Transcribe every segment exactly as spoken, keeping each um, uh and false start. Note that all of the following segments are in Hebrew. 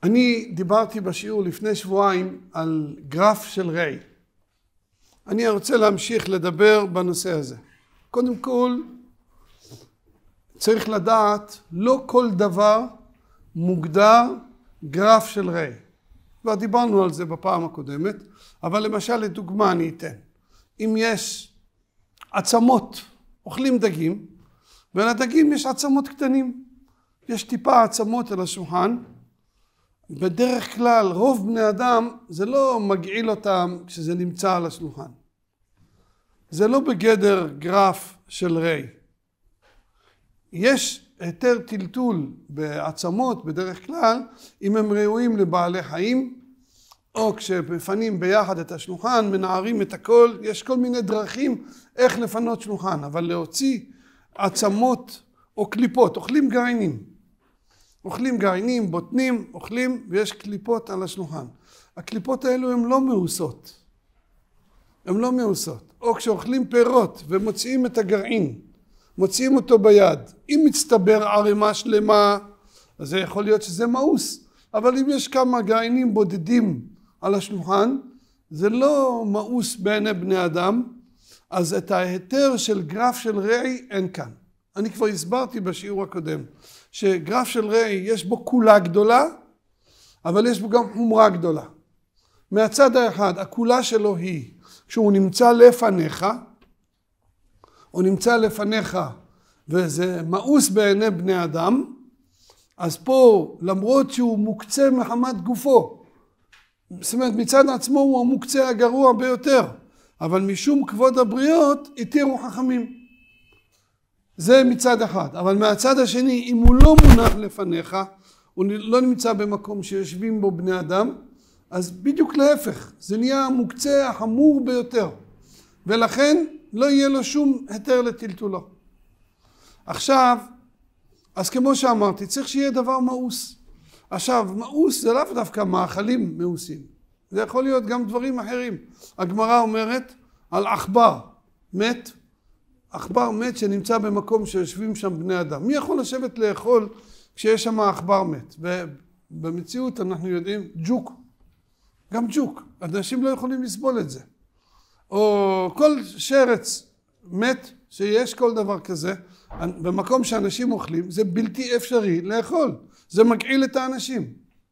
אני דיברתי בשיעור לפני שבועיים על גרף של ריי. אני רוצה להמשיך לדבר בנושא הזה. קודם כל, צריך לדעת, לא כל דבר מוגדר גרף של ריי. כבר דיברנו על זה בפעם הקודמת, אבל למשל לדוגמה אני אתן. אם יש עצמות, אוכלים דגים, ולדגים יש עצמות קטנים. יש טיפה עצמות על השולחן. בדרך כלל רוב בני אדם זה לא מגעיל אותם כשזה נמצא על השולחן. זה לא בגדר גרף של ריי. יש היתר טלטול בעצמות בדרך כלל אם הם ראויים לבעלי חיים, או כשמפנים ביחד את השולחן, מנערים את הכל, יש כל מיני דרכים איך לפנות שולחן, אבל להוציא עצמות או קליפות, אוכלים גרעינים. אוכלים גרעינים, בוטנים, אוכלים ויש קליפות על השולחן. הקליפות האלו הן לא מאוסות. הן לא מאוסות. או כשאוכלים פירות ומוציאים את הגרעין, מוציאים אותו ביד. אם מצטבר ערימה שלמה, אז זה יכול להיות שזה מאוס. אבל אם יש כמה גרעינים בודדים על השולחן, זה לא מאוס בעיני בני אדם, אז את ההיתר של גרף של ריי אין כאן. אני כבר הסברתי בשיעור הקודם, שגרף של ריי יש בו כולה גדולה, אבל יש בו גם חומרה גדולה. מהצד האחד, הכולה שלו היא, כשהוא נמצא לפניך, הוא נמצא לפניך, וזה מאוס בעיני בני אדם, אז פה, למרות שהוא מוקצה מחמת גופו, זאת אומרת, מצד עצמו הוא המוקצה הגרוע ביותר, אבל משום כבוד הבריות, התירו חכמים. זה מצד אחד, אבל מהצד השני, אם הוא לא מונח לפניך, הוא לא נמצא במקום שיושבים בו בני אדם, אז בדיוק להפך, זה נהיה המוקצה החמור ביותר, ולכן לא יהיה לו שום היתר לטלטולו. עכשיו, אז כמו שאמרתי, צריך שיהיה דבר מאוס. עכשיו, מאוס זה לאו דווקא מאכלים מאוסים, זה יכול להיות גם דברים אחרים. הגמרא אומרת על עכבר, מת, עכבר מת שנמצא במקום שיושבים שם בני אדם. מי יכול לשבת לאכול כשיש שם עכבר מת? ובמציאות אנחנו יודעים, ג'וק, גם ג'וק, אנשים לא יכולים לסבול את זה. או כל שרץ מת שיש כל דבר כזה, במקום שאנשים אוכלים, זה בלתי אפשרי לאכול, זה מגעיל את האנשים.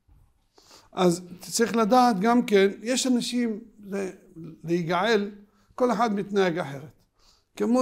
אז צריך לדעת גם כן, יש אנשים להיגעל, כל אחד מתנהג אחרת. כמו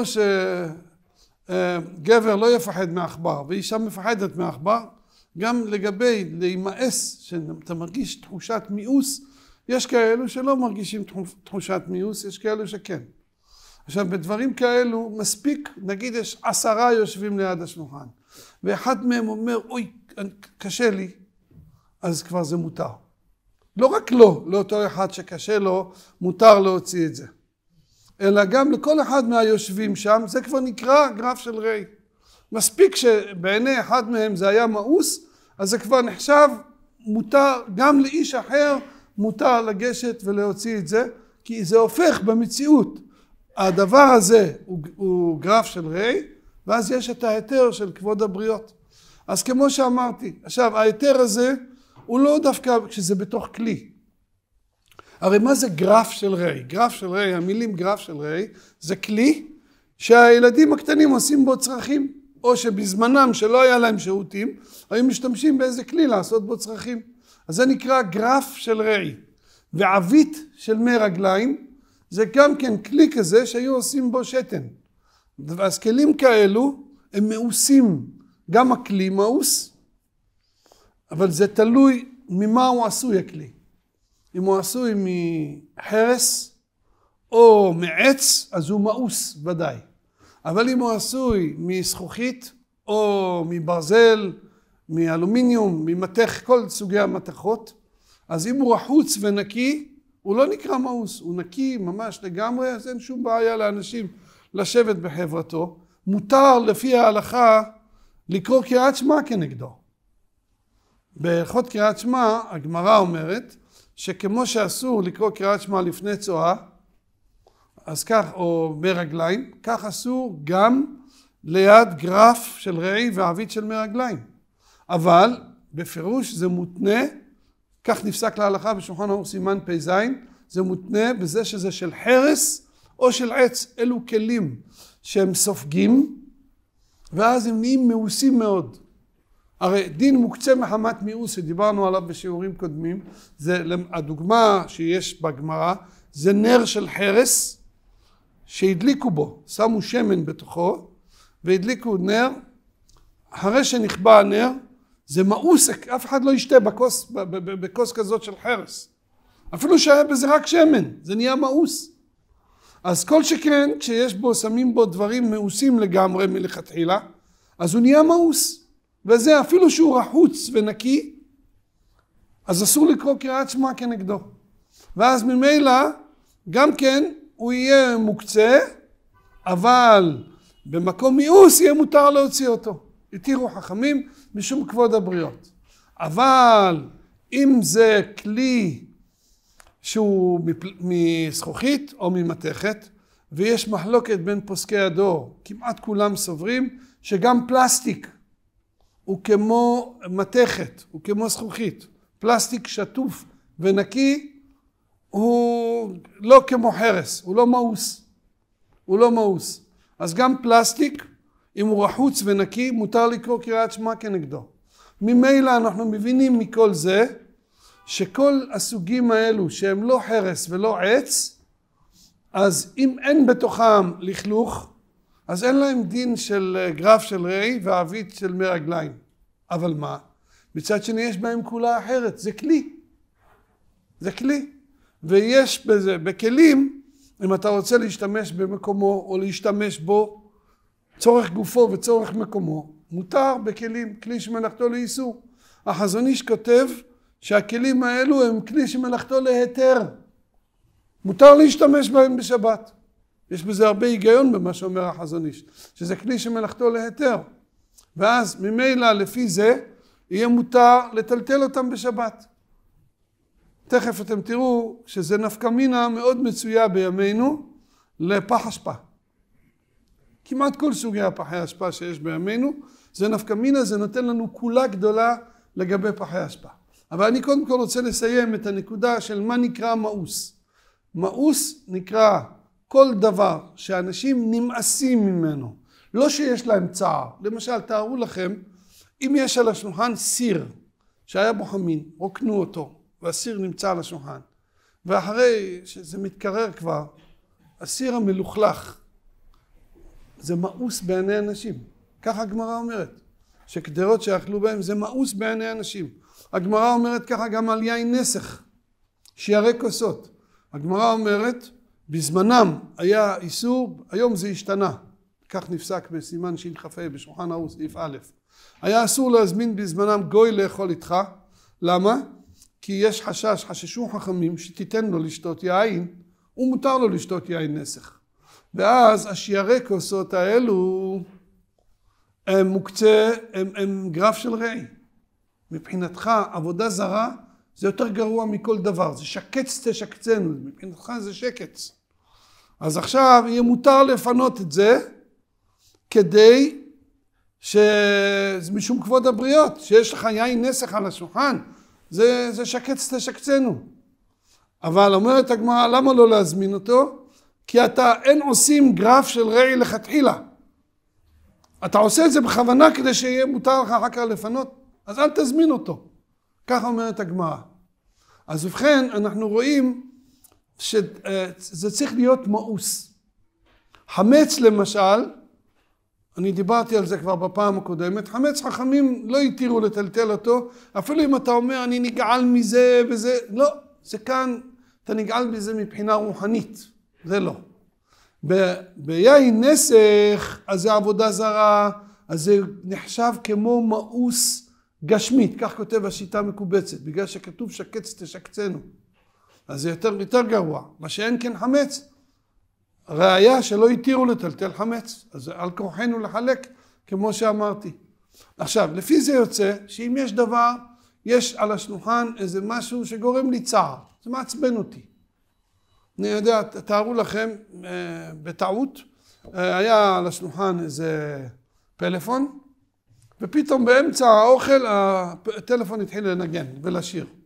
שגבר לא יפחד מעכבר ואישה מפחדת מעכבר, גם לגבי להימאס, שאתה מרגיש תחושת מיאוס, יש כאלו שלא מרגישים תחושת מיאוס, יש כאלו שכן. עכשיו בדברים כאלו מספיק, נגיד יש עשרה יושבים ליד השולחן, ואחד מהם אומר, אוי, קשה לי, אז כבר זה מותר. לא רק לו, לאותו אחד שקשה לו, מותר להוציא את זה. אלא גם לכל אחד מהיושבים שם, זה כבר נקרא גרף של ריי. מספיק שבעיני אחד מהם זה היה מאוס, אז זה כבר נחשב מותר, גם לאיש אחר מותר לגשת ולהוציא את זה, כי זה הופך במציאות. הדבר הזה הוא, הוא גרף של ריי, ואז יש את ההיתר של כבוד הבריות. אז כמו שאמרתי, עכשיו ההיתר הזה הוא לא דווקא כשזה בתוך כלי. הרי מה זה גרף של ריי? גרף של ריי, המילים גרף של ריי, זה כלי שהילדים הקטנים עושים בו צרכים, או שבזמנם שלא היה להם שירותים, היו משתמשים באיזה כלי לעשות בו צרכים. אז זה נקרא גרף של ריי. ועבית של מי רגליים, זה גם כן כלי כזה שהיו עושים בו שתן. אז כלים כאלו הם מאוסים, גם הכלי מאוס, אבל זה תלוי ממה הוא עשוי הכלי. אם הוא עשוי מחרס או מעץ, אז הוא מאוס ודאי. אבל אם הוא עשוי מזכוכית או מברזל, מאלומיניום, ממתך, כל סוגי המתכות, אז אם הוא רחוץ ונקי, הוא לא נקרא מאוס, הוא נקי ממש לגמרי, אז אין שום בעיה לאנשים לשבת בחברתו. מותר לפי ההלכה לקרוא קריאת שמע כנגדו. בהלכות קריאת שמע, הגמרא אומרת, שכמו שאסור לקרוא קריאת שמע לפני צואה, אז כך, או ברגליים, כך אסור גם ליד גרף של ריי ועבית של מרגליים. אבל בפירוש זה מותנה כך נפסק להלכה בשולחן ערוך סימן פ"ז, זה מותנה בזה שזה של חרס או של עץ. אלו כלים שהם סופגים, ואז הם נהיים מאוסים מאוד. הרי דין מוקצה מחמת מיאוס שדיברנו עליו בשיעורים קודמים, זה הדוגמה שיש בגמרא, זה נר של חרס שהדליקו בו, שמו שמן בתוכו והדליקו נר, אחרי שנכבה הנר זה מאוס, אף אחד לא ישתה בכוס, בכוס כזאת של חרס, אפילו שהיה בזה רק שמן, זה נהיה מאוס. אז כל שכן כשיש בו, שמים בו דברים מאוסים לגמרי מלכתחילה, אז הוא נהיה מאוס. וזה אפילו שהוא רחוץ ונקי, אז אסור לקרוא קריאת שמע כנגדו. ואז ממילא גם כן הוא יהיה מוקצה, אבל במקום מיאוס יהיה מותר להוציא אותו. התירו חכמים משום כבוד הבריות. אבל אם זה כלי שהוא מזכוכית או ממתכת, ויש מחלוקת בין פוסקי הדור, כמעט כולם סוברים שגם פלסטיק הוא כמו מתכת, הוא כמו זכוכית. פלסטיק שטוף ונקי הוא לא כמו חרס, הוא לא מאוס. הוא לא מאוס. אז גם פלסטיק, אם הוא רחוץ ונקי, מותר לקרוא קריאת שמע כנגדו. ממילא אנחנו מבינים מכל זה, שכל הסוגים האלו שהם לא חרס ולא עץ, אז אם אין בתוכם לכלוך, אז אין להם דין של גרף של ראי ועבית של מי רגליים. אבל מה? מצד שני יש בהם כולה אחרת, זה כלי. זה כלי. ויש בזה, בכלים, אם אתה רוצה להשתמש במקומו או להשתמש בו, צורך גופו וצורך מקומו, מותר בכלים, כלי שמלאכתו לאיסור. החזון איש כותב שהכלים האלו הם כלי שמלאכתו להיתר. מותר להשתמש בהם בשבת. יש בזה הרבה היגיון במה שאומר החזון איש, שזה כלי שמלאכתו להיתר. ואז ממילא לפי זה יהיה מותר לטלטל אותם בשבת. תכף אתם תראו שזה נפקא מינה מאוד מצויה בימינו לפח אשפה. כמעט כל סוגי הפחי אשפה שיש בימינו, זה נפקא מינה, זה נותן לנו כולה גדולה לגבי פחי אשפה. אבל אני קודם כל רוצה לסיים את הנקודה של מה נקרא מאוס. מאוס נקרא כל דבר שאנשים נמאסים ממנו, לא שיש להם צער. למשל, תארו לכם, אם יש על השולחן סיר שהיה בו חמין, רוקנו אותו, והסיר נמצא על השולחן, ואחרי שזה מתקרר כבר, הסיר המלוכלך, זה מאוס בעיני אנשים. ככה הגמרא אומרת, שקדרות שאכלו בהם זה מאוס בעיני אנשים. הגמרא אומרת ככה גם על יין נסך, שיערי כוסות. הגמרא אומרת, בזמנם היה איסור, היום זה השתנה. כך נפסק בסימן ש"כ בשולחן ערוך סעיף א'. היה אסור להזמין בזמנם גוי לאכול איתך. למה? כי יש חשש, חששו חכמים שתיתן לו לשתות יין, ומותר לו לשתות יין נסך. ואז השיערי כוסות האלו הם מוקצה, הם, הם גרף של ראי. מבחינתך עבודה זרה זה יותר גרוע מכל דבר, זה שקץ תשקצנו, מבחינתך זה שקץ. אז עכשיו יהיה מותר לפנות את זה, כדי שמשום כבוד הבריות, שיש לך יין נסך על השולחן, זה, זה שקץ תשקצנו. אבל אומרת הגמרא, למה לא להזמין אותו? כי אתה אין עושים גרף של ראי לכתחילה. אתה עושה את זה בכוונה כדי שיהיה מותר לך אחר כך לפנות, אז אל תזמין אותו. ככה אומרת הגמרא. אז ובכן, אנחנו רואים שזה צריך להיות מאוס. חמץ למשל, אני דיברתי על זה כבר בפעם הקודמת, חמץ חכמים לא התירו לטלטל אותו, אפילו אם אתה אומר אני נגעל מזה וזה, לא, זה כאן, אתה נגעל מזה מבחינה רוחנית, זה לא. ב- ביין נסך, אז זה עבודה זרה, אז זה נחשב כמו מאוס גשמית, כך כותב השיטה המקובצת, בגלל שכתוב שקץ תשקצנו. אז זה יותר, יותר גרוע, מה שאין כן חמץ, ראיה שלא התירו לטלטל חמץ, אז על כורחנו לחלק, כמו שאמרתי. עכשיו, לפי זה יוצא, שאם יש דבר, יש על השולחן איזה משהו שגורם לי צער, זה מעצבן אותי. אני יודע, תארו לכם, בטעות, היה על השולחן איזה פלאפון, ופתאום באמצע האוכל הטלפון התחיל לנגן ולשיר.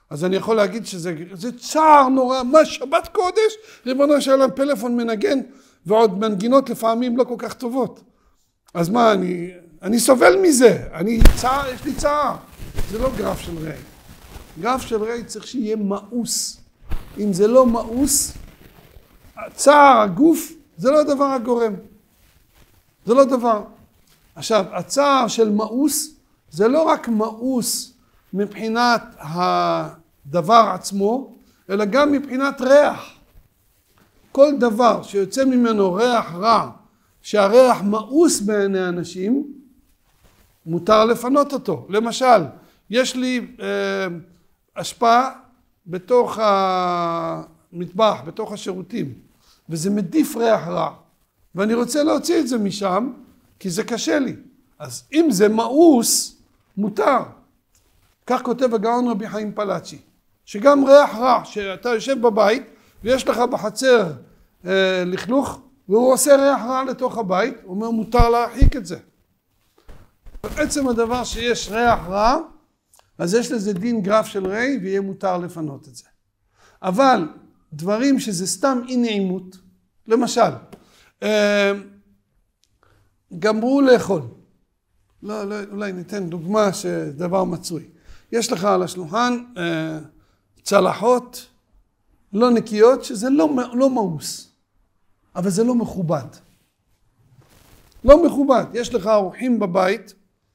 אז אני יכול להגיד שזה זה צער נורא, מה שבת קודש, ריבונו של עולם פלאפון מנגן, ועוד מנגינות לפעמים לא כל כך טובות. אז מה, אני, אני סובל מזה, אני צער, יש לי צער. זה לא גרף של ראי. גרף של ראי צריך שיהיה מאוס. אם זה לא מאוס, צער הגוף זה לא דבר הגורם. זה לא דבר. עכשיו, הצער של מאוס זה לא רק מאוס מבחינת הדבר עצמו, אלא גם מבחינת ריח. כל דבר שיוצא ממנו ריח רע, שהריח מאוס בעיני אנשים, מותר לפנות אותו. למשל, יש לי אה, השפעה בתוך המטבח, בתוך השירותים, וזה מדיף ריח רע, ואני רוצה להוציא את זה משם, כי זה קשה לי. אז אם זה מאוס, מותר. כך כותב הגאון רבי חיים פלאצ'י, שגם ריח רע, שאתה יושב בבית, ויש לך בחצר אה, לכלוך, והוא עושה ריח רע לתוך הבית, הוא אומר מותר להרחיק את זה. בעצם הדבר שיש ריח רע, אז יש לזה דין גרף של ראי, ויהיה מותר לפנות את זה. אבל דברים שזה סתם אי נעימות, למשל, אה, גמרו לאכול. לא, לא, אולי ניתן דוגמה שדבר מצוי. יש לך על השולחן אה, צלחות לא נקיות, שזה לא, לא מאוס, אבל זה לא מכובד. לא מכובד. יש לך אורחים בבית,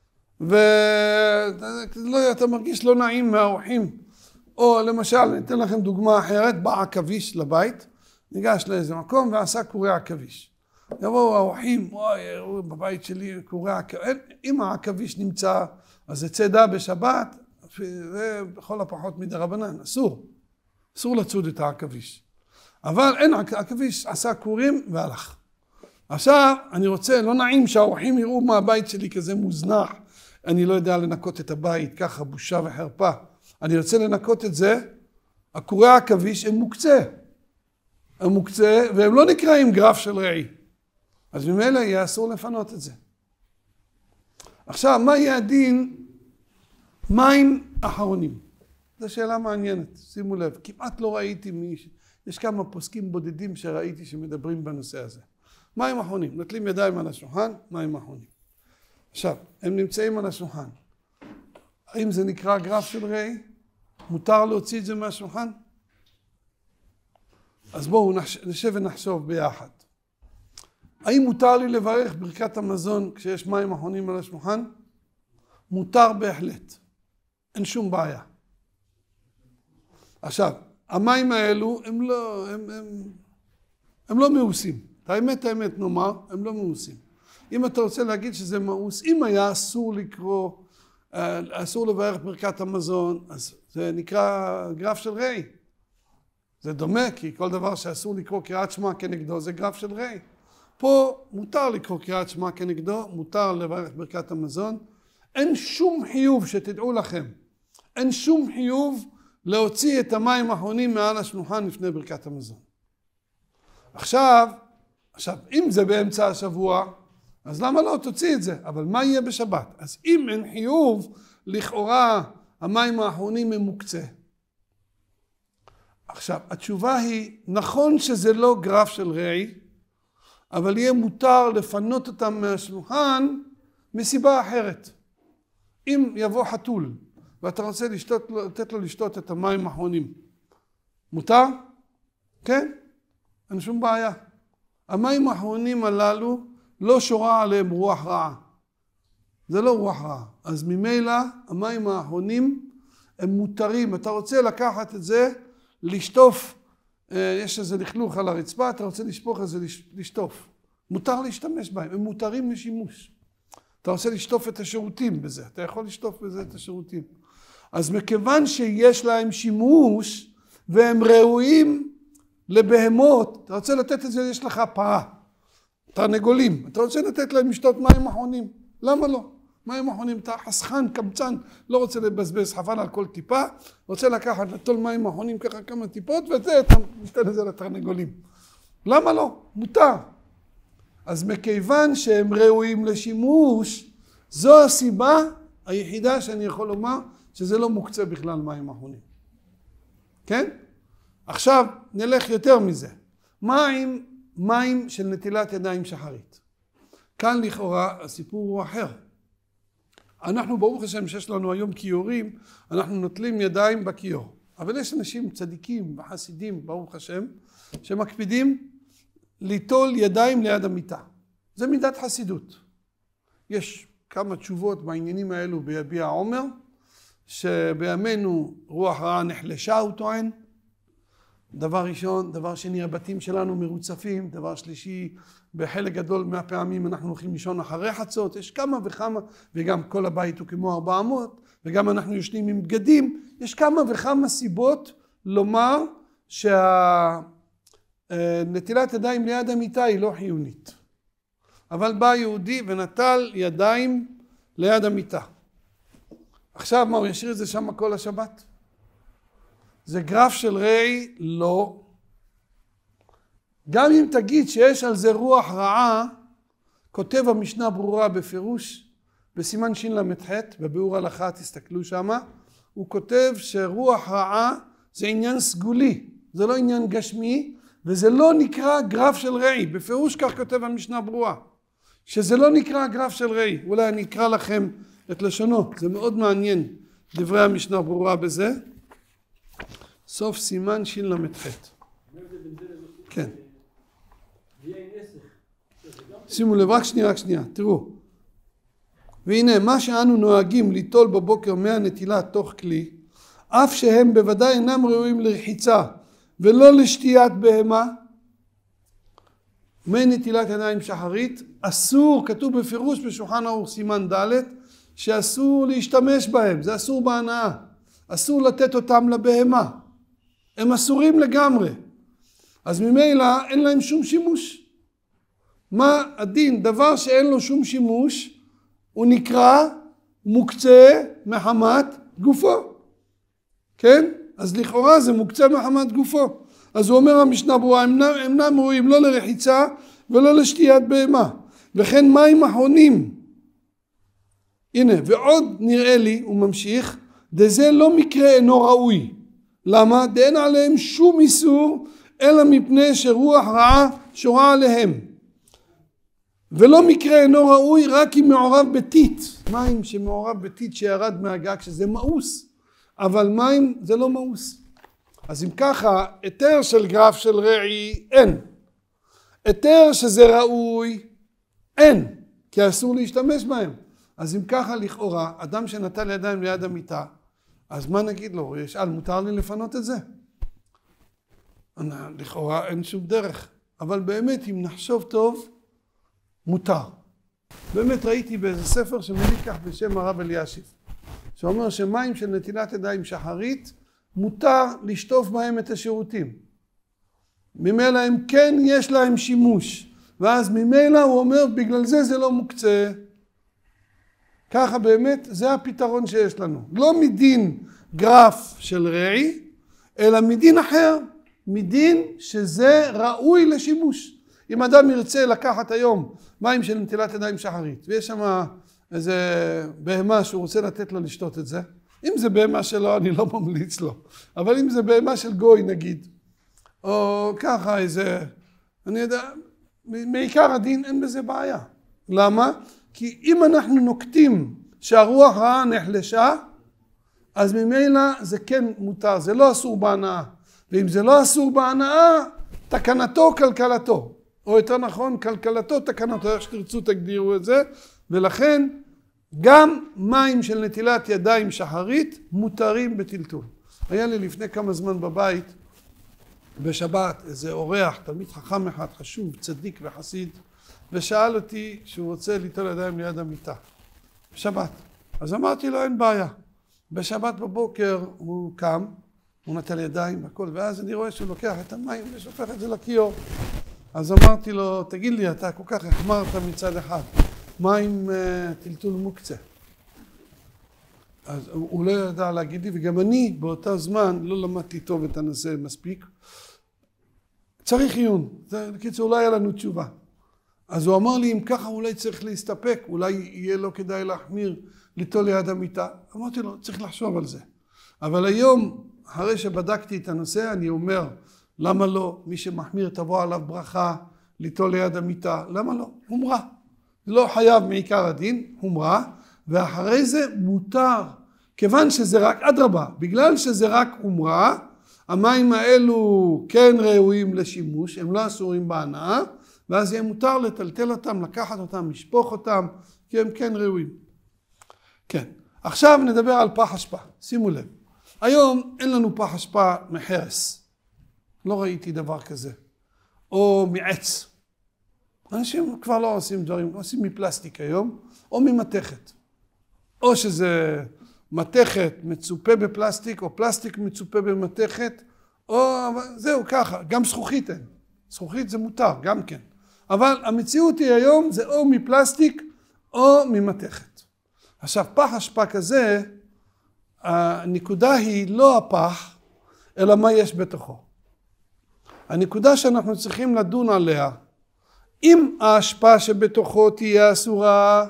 ואתה מרגיש לא נעים מהאורחים. או למשל, אני אתן לכם דוגמה אחרת, בא עכביש לבית, ניגש לאיזה מקום ועשה קורי עכביש. יבואו האורחים, וואי, בבית שלי קורי עכביש. אם העכביש נמצא, אז זה צידה בשבת, זה בכל הפחות מדרבנן, אסור. אסור לצוד את העכביש. אבל אין, העכביש עשה קורים והלך. עכשיו, אני רוצה, לא נעים שהאורחים יראו מה הבית שלי כזה מוזנח. אני לא יודע לנקות את הבית, ככה בושה וחרפה. אני רוצה לנקות את זה, הקורי העכביש הם מוקצה. הם מוקצה, והם לא נקראים גרף של ראי. אז ממילא יהיה אסור לפנות את זה. עכשיו, מה יהיה הדין מים אחרונים? זו שאלה מעניינת, שימו לב. כמעט לא ראיתי מי... יש כמה פוסקים בודדים שראיתי שמדברים בנושא הזה. מים אחרונים, נטלים ידיים על השולחן, מים אחרונים. עכשיו, הם נמצאים על השולחן. האם זה נקרא גרף של ראי? מותר להוציא את זה מהשולחן? אז בואו נשב ונחשוב ביחד. האם מותר לי לברך ברכת המזון כשיש מים אחרונים על השולחן? מותר בהחלט. אין שום בעיה. עכשיו, המים האלו הם לא, הם, הם, הם לא מאוסים. את האמת, האמת נאמר, הם לא מאוסים. אם אתה רוצה להגיד שזה מאוס, אם היה אסור לקרוא, אסור לברך ברכת המזון, אז זה נקרא גרף של ראי. זה דומה, כי כל דבר שאסור לקרוא קריאת שמע כנגדו זה גרף של ראי. פה מותר לקרוא קריאת שמע כנגדו, מותר לברך ברכת המזון. אין שום חיוב, שתדעו לכם, אין שום חיוב להוציא את המים האחרונים מעל השולחן לפני ברכת המזון. עכשיו, עכשיו, אם זה באמצע השבוע, אז למה לא תוציא את זה? אבל מה יהיה בשבת? אז אם אין חיוב, לכאורה המים האחרונים הם מוקצה. עכשיו, התשובה היא, נכון שזה לא גרף של ראי, אבל יהיה מותר לפנות אותם מהשולחן מסיבה אחרת. אם יבוא חתול, ואתה רוצה לשתות, לתת לו לשתות את המים האחרונים, מותר? כן? אין שום בעיה. המים האחרונים הללו לא שורה עליהם רוח רעה. זה לא רוח רעה. אז ממילא המים האחרונים הם מותרים. אתה רוצה לקחת את זה, לשטוף, יש איזה לכלוך על הרצפה, אתה רוצה לשפוך את זה, לשטוף. מותר להשתמש בהם, הם מותרים לשימוש. אתה רוצה לשטוף את השירותים בזה, אתה יכול לשטוף בזה את השירותים. אז מכיוון שיש להם שימוש, והם ראויים לבהמות, אתה רוצה לתת את זה, יש לך פרה, תרנגולים, אתה רוצה לתת להם לשתות מים אחרונים, למה לא? מים אחרונים, אתה חסכן, קמצן, לא רוצה לבזבז חבל על כל טיפה, רוצה לקחת לטול מים אחרונים ככה כמה טיפות, וזה, אתה נתן את זה לתרנגולים. למה לא? מותר. אז מכיוון שהם ראויים לשימוש, זו הסיבה היחידה שאני יכול לומר, שזה לא מוקצה בכלל מים אחרונים. כן? עכשיו נלך יותר מזה. מים, מים של נטילת ידיים שחרית. כאן לכאורה הסיפור הוא אחר. אנחנו ברוך השם שיש לנו היום כיורים, אנחנו נוטלים ידיים בכיור. אבל יש אנשים צדיקים וחסידים ברוך השם, שמקפידים ליטול ידיים ליד המיטה. זה מידת חסידות. יש כמה תשובות בעניינים האלו ביביע עומר, שבימינו רוח רעה נחלשה הוא טוען. דבר ראשון, דבר שני, הבתים שלנו מרוצפים, דבר שלישי, בחלק גדול מהפעמים אנחנו הולכים לישון אחרי חצות, יש כמה וכמה, וגם כל הבית הוא כמו ארבע מאות, וגם אנחנו יושנים עם בגדים, יש כמה וכמה סיבות לומר שהנטילת ידיים ליד המיטה היא לא חיונית. אבל בא יהודי ונטל ידיים ליד המיטה. עכשיו מה, הוא ישאיר את זה שם כל השבת? זה גרף של ראי? לא. גם אם תגיד שיש על זה רוח רעה, כותב המשנה ברורה בפירוש, בסימן שין למ"ח, בביאור הלכה, תסתכלו שמה, הוא כותב שרוח רעה זה עניין סגולי, זה לא עניין גשמי, וזה לא נקרא גרף של ראי. בפירוש כך כותב המשנה ברורה, שזה לא נקרא גרף של ראי. אולי אני אקרא לכם את לשונו, זה מאוד מעניין, דברי המשנה ברורה בזה. סוף סימן שין למ"ח. כן. שימו לב, רק שנייה, רק שנייה, תראו. והנה, מה שאנו נוהגים ליטול בבוקר מהנטילה תוך כלי, אף שהם בוודאי אינם ראויים לרחיצה ולא לשתיית בהמה, מנטילת ידיים שחרית, אסור, כתוב בפירוש בשולחן ערוך סימן ד', שאסור להשתמש בהם, זה אסור בהנאה, אסור לתת אותם לבהמה, הם אסורים לגמרי, אז ממילא אין להם שום שימוש. מה הדין? דבר שאין לו שום שימוש, הוא נקרא מוקצה מחמת גופו, כן? אז לכאורה זה מוקצה מחמת גופו. אז הוא אומר המשנה ברורה, הם אינם ראויים לא לרחיצה ולא לשתיית בהמה, וכן מים אחרונים. הנה, ועוד נראה לי, הוא ממשיך, דזה לא מקרה אינו ראוי. למה? דאין עליהם שום איסור, אלא מפני שרוח רעה שורה עליהם. ולא מקרה אינו ראוי רק אם מעורב בטיט. מים שמעורב בטיט שירד מהגג, שזה מאוס. אבל מים זה לא מאוס. אז אם ככה, היתר של גרף של רעי אין. היתר שזה ראוי אין, כי אסור להשתמש בהם. אז אם ככה לכאורה, אדם שנטל ידיים ליד המיטה, אז מה נגיד לו? ישאל, מותר לי לפנות את זה? לכאורה אין שום דרך. אבל באמת, אם נחשוב טוב, מותר. באמת ראיתי באיזה ספר שמביא כך בשם הרב אלישיב, שאומר שמים של נטילת ידיים שחרית, מותר לשטוף בהם את השירותים. ממילא הם כן יש להם שימוש. ואז ממילא הוא אומר, בגלל זה זה לא מוקצה. ככה באמת, זה הפתרון שיש לנו. לא מדין גרף של ראי, אלא מדין אחר. מדין שזה ראוי לשימוש. אם אדם ירצה לקחת היום מים של נטילת ידיים שחרית, ויש שם איזה בהמה שהוא רוצה לתת לו לשתות את זה, אם זה בהמה שלו אני לא ממליץ לו, אבל אם זה בהמה של גוי נגיד, או ככה איזה, אני יודע, מעיקר הדין אין בזה בעיה. למה? כי אם אנחנו נוקטים שהרוח רעה נחלשה, אז ממילא זה כן מותר, זה לא אסור בהנאה. ואם זה לא אסור בהנאה, תקנתו כלכלתו. או יותר נכון, כלכלתו תקנתו, איך שתרצו תגדירו את זה. ולכן גם מים של נטילת ידיים שחרית מותרים בטלטול. היה לי לפני כמה זמן בבית, בשבת, איזה אורח, תלמיד חכם אחד, חשוב, צדיק וחסיד, ושאל אותי שהוא רוצה ליטול ידיים ליד המיטה. בשבת. אז אמרתי לו, אין בעיה. בשבת בבוקר הוא קם, הוא נטל ידיים, הכל, ואז אני רואה שהוא לוקח את המים ושופך את זה לכיור. אז אמרתי לו, תגיד לי, אתה כל כך החמרת מצד אחד, מה עם uh, טלטול מוקצה? אז הוא, הוא לא ידע להגיד לי, וגם אני באותה זמן לא למדתי טוב את הנושא מספיק. צריך עיון, בקיצור אולי היה לנו תשובה. אז הוא אמר לי, אם ככה אולי צריך להסתפק, אולי יהיה לא כדאי להחמיר ליטול ליד המיטה. אמרתי לו, צריך לחשוב על זה. אבל היום אחרי שבדקתי את הנושא, אני אומר, למה לא? מי שמחמיר תבוא עליו ברכה, ליטול ליד המיטה, למה לא? הומרה. לא חייב מעיקר הדין, הומרה, ואחרי זה מותר, כיוון שזה רק אדרבה, בגלל שזה רק הומרה, המים האלו כן ראויים לשימוש, הם לא אסורים בהנאה, ואז יהיה מותר לטלטל אותם, לקחת אותם, לשפוך אותם, כי הם כן ראויים. כן, עכשיו נדבר על פח אשפה, שימו לב. היום אין לנו פח אשפה מחרס, לא ראיתי דבר כזה, או מעץ. אנשים כבר לא עושים דברים, עושים מפלסטיק היום, או ממתכת. או שזה מתכת מצופה בפלסטיק, או פלסטיק מצופה במתכת, או זהו ככה, גם זכוכית אין. זכוכית זה מותר, גם כן. אבל המציאות היא היום זה או מפלסטיק או ממתכת. עכשיו, פח אשפה כזה, הנקודה היא לא הפח, אלא מה יש בתוכו. הנקודה שאנחנו צריכים לדון עליה, אם האשפה שבתוכו תהיה אסורה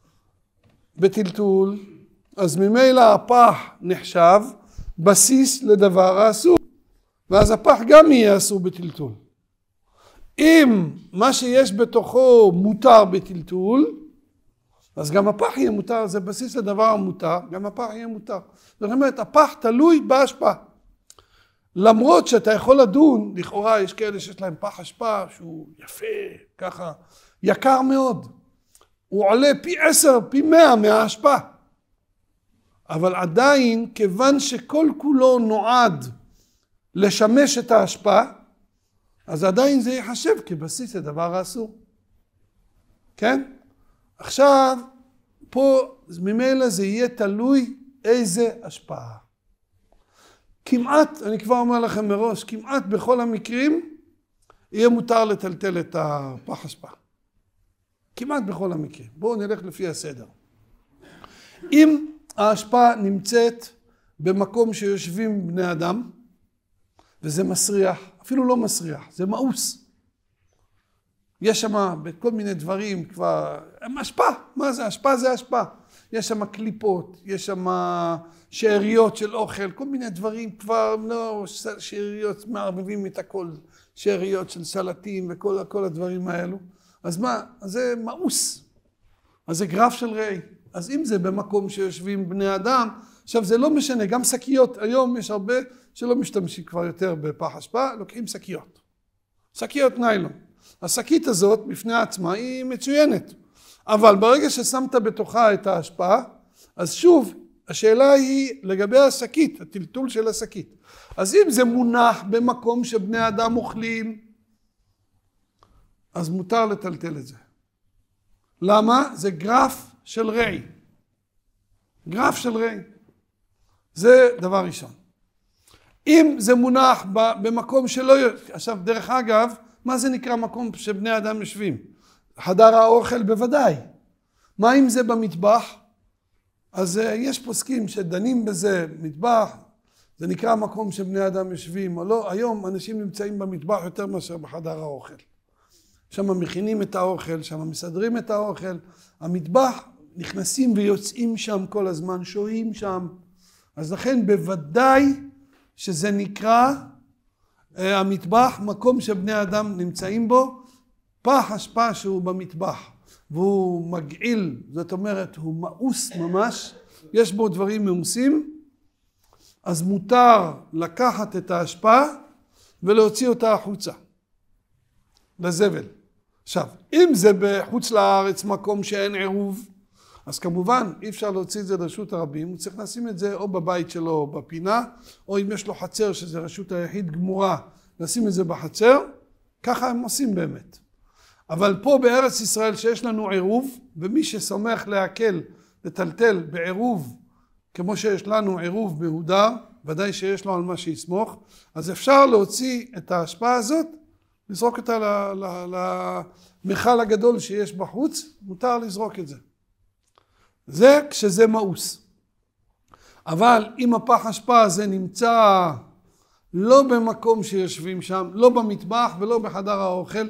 בטלטול, אז ממילא הפח נחשב בסיס לדבר האסור, ואז הפח גם יהיה אסור בטלטול. אם מה שיש בתוכו מותר בטלטול, אז גם הפח יהיה מותר, זה בסיס לדבר המותר, גם הפח יהיה מותר. זאת אומרת, הפח תלוי באשפה. למרות שאתה יכול לדון, לכאורה יש כאלה שיש להם פח אשפה שהוא יפה, ככה, יקר מאוד. הוא עולה פי עשר, פי מאה מהאשפה. אבל עדיין, כיוון שכל כולו נועד לשמש את האשפה, אז עדיין זה יחשב כבסיס לדבר האסור. כן? עכשיו, פה ממילא זה יהיה תלוי איזה השפעה. כמעט, אני כבר אומר לכם מראש, כמעט בכל המקרים יהיה מותר לטלטל את הפח אשפה. כמעט בכל המקרים. בואו נלך לפי הסדר. אם האשפה נמצאת במקום שיושבים בני אדם, וזה מסריח, אפילו לא מסריח, זה מאוס. יש שם בכל מיני דברים כבר, הם אשפה, מה זה? אשפה זה אשפה. יש שם קליפות, יש שם שאריות של אוכל, כל מיני דברים כבר, לא, שאריות, מערבבים את הכל, שאריות של סלטים וכל כל הדברים האלו. אז מה? אז זה מאוס. אז זה גרף של ראי. אז אם זה במקום שיושבים בני אדם, עכשיו זה לא משנה, גם שקיות, היום יש הרבה שלא משתמשים כבר יותר בפח אשפה, לוקחים שקיות. שקיות ניילון. השקית הזאת בפני עצמה היא מצוינת. אבל ברגע ששמת בתוכה את האשפה, אז שוב, השאלה היא לגבי השקית, הטלטול של השקית. אז אם זה מונח במקום שבני אדם אוכלים, אז מותר לטלטל את זה. למה? זה גרף של ראי. גרף של ראי. זה דבר ראשון. אם זה מונח במקום שלא... עכשיו, דרך אגב, מה זה נקרא מקום שבני אדם יושבים? חדר האוכל בוודאי. מה אם זה במטבח? אז יש פוסקים שדנים בזה, מטבח, זה נקרא מקום שבני אדם יושבים, או לא, היום אנשים נמצאים במטבח יותר מאשר בחדר האוכל. שם מכינים את האוכל, שם מסדרים את האוכל, המטבח נכנסים ויוצאים שם כל הזמן, שוהים שם. אז לכן בוודאי שזה נקרא המטבח, מקום שבני אדם נמצאים בו, פח אשפה שהוא במטבח, והוא מגעיל, זאת אומרת, הוא מאוס ממש, יש בו דברים מאוסים, אז מותר לקחת את האשפה ולהוציא אותה החוצה, לזבל. עכשיו, אם זה בחוץ לארץ, מקום שאין עירוב, אז כמובן אי אפשר להוציא את זה לרשות הרבים, הוא צריך לשים את זה או בבית שלו או בפינה, או אם יש לו חצר שזה רשות היחיד גמורה, לשים את זה בחצר, ככה הם עושים באמת. אבל פה בארץ ישראל שיש לנו עירוב, ומי שסומך להקל, לטלטל בעירוב, כמו שיש לנו עירוב בהודר, ודאי שיש לו על מה שיסמוך, אז אפשר להוציא את ההשפעה הזאת, לזרוק אותה למכל הגדול שיש בחוץ, מותר לזרוק את זה. זה כשזה מאוס. אבל אם הפח אשפה הזה נמצא לא במקום שיושבים שם, לא במטבח ולא בחדר האוכל,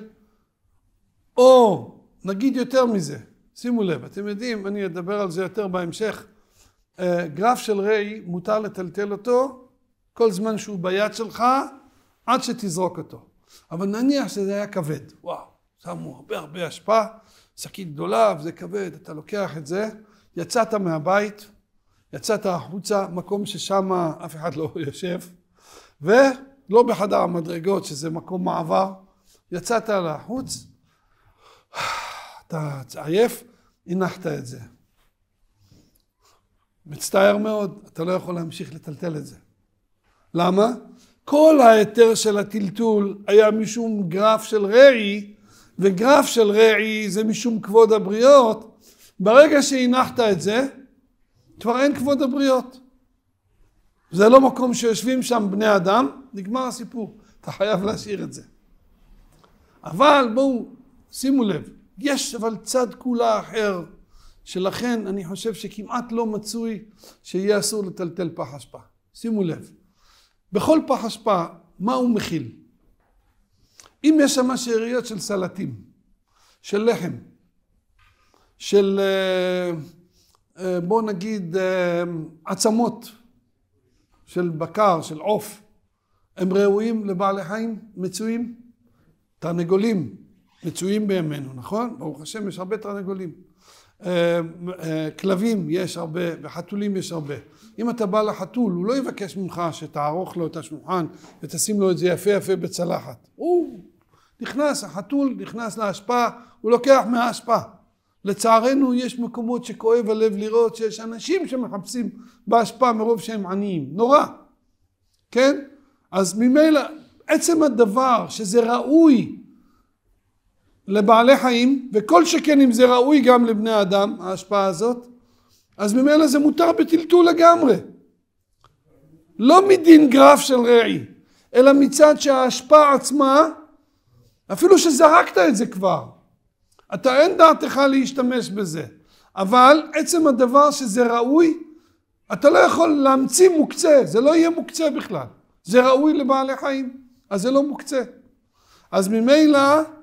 או נגיד יותר מזה, שימו לב, אתם יודעים, אני אדבר על זה יותר בהמשך, גרף של ראי מותר לטלטל אותו כל זמן שהוא ביד שלך, עד שתזרוק אותו. אבל נניח שזה היה כבד, וואו, שמו הרבה הרבה השפעה, שקית גדולה וזה כבד, אתה לוקח את זה, יצאת מהבית, יצאת החוצה, מקום ששם אף אחד לא יושב, ולא בחדר המדרגות שזה מקום מעבר, יצאת לחוץ, אתה עייף, הנחת את זה. מצטער מאוד, אתה לא יכול להמשיך לטלטל את זה. למה? כל ההיתר של הטלטול היה משום גרף של רעי, וגרף של רעי זה משום כבוד הבריות. ברגע שהנחת את זה, כבר אין כבוד הבריות. זה לא מקום שיושבים שם בני אדם, נגמר הסיפור. אתה חייב להשאיר את זה. אבל בואו, שימו לב, יש אבל צד כולה אחר, שלכן אני חושב שכמעט לא מצוי שיהיה אסור לטלטל פח אשפה. שימו לב, בכל פח אשפה, מה הוא מכיל? אם יש שם שאריות של סלטים, של לחם, של בוא נגיד עצמות, של בקר, של עוף, הם ראויים לבעלי חיים מצויים? תרנגולים מצויים בימינו, נכון? ברוך השם יש הרבה תרנגולים. כלבים יש הרבה וחתולים יש הרבה. אם אתה בא לחתול הוא לא יבקש ממך שתערוך לו את השולחן ותשים לו את זה יפה יפה בצלחת. הוא נכנס, החתול נכנס להשפעה, הוא לוקח מההשפעה. לצערנו יש מקומות שכואב הלב לראות שיש אנשים שמחפשים בהשפעה מרוב שהם עניים. נורא. כן? אז ממילא עצם הדבר שזה ראוי לבעלי חיים, וכל שכן אם זה ראוי גם לבני אדם, ההשפעה הזאת, אז ממילא זה מותר בטלטול לגמרי. לא מדין גרף של רעי, אלא מצד שההשפעה עצמה, אפילו שזרקת את זה כבר, אתה אין דעתך להשתמש בזה, אבל עצם הדבר שזה ראוי, אתה לא יכול להמציא מוקצה, זה לא יהיה מוקצה בכלל. זה ראוי לבעלי חיים, אז זה לא מוקצה. אז ממילא,